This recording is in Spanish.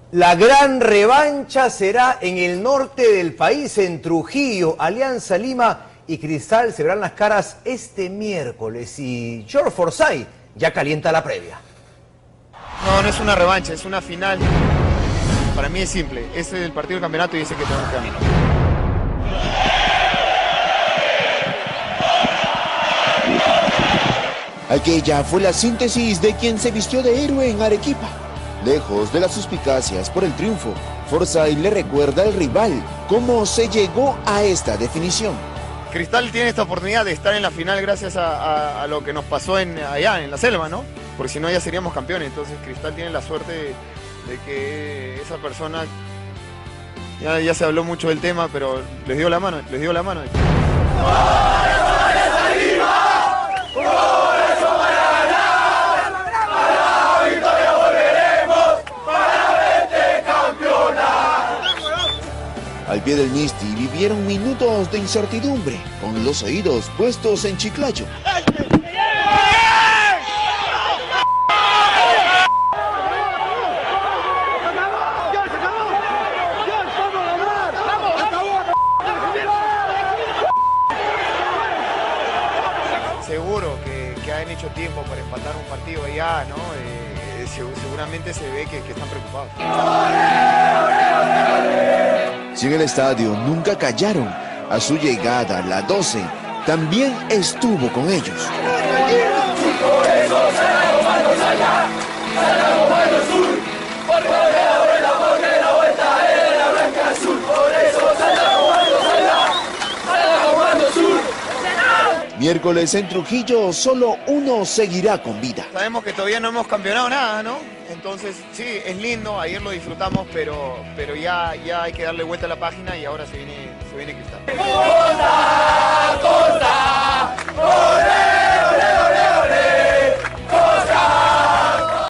La gran revancha será en el norte del país, en Trujillo. Alianza Lima y Cristal se verán las caras este miércoles y George Forsyth ya calienta la previa. No, no es una revancha, es una final. Para mí es simple, ese es el partido del campeonato y ese que tenemos que ganar. Aquella fue la síntesis de quien se vistió de héroe en Arequipa. Lejos de las suspicacias por el triunfo, Forsyth le recuerda al rival cómo se llegó a esta definición. Cristal tiene esta oportunidad de estar en la final gracias a lo que nos pasó allá en la selva, ¿no? Porque si no ya seríamos campeones. Entonces Cristal tiene la suerte de que esa persona, ya se habló mucho del tema, pero les dio la mano. Al pie del Misti vivieron minutos de incertidumbre, con los oídos puestos en Chiclayo. Seguro que han hecho tiempo para empatar un partido allá, ¿no? Seguramente se ve que están preocupados. Si en el estadio nunca callaron, a su llegada la 12 también estuvo con ellos. Miércoles en Trujillo, solo uno seguirá con vida. Sabemos que todavía no hemos campeonado nada, ¿no? Entonces, sí, es lindo, ayer lo disfrutamos, pero ya hay que darle vuelta a la página y ahora se viene Cristal.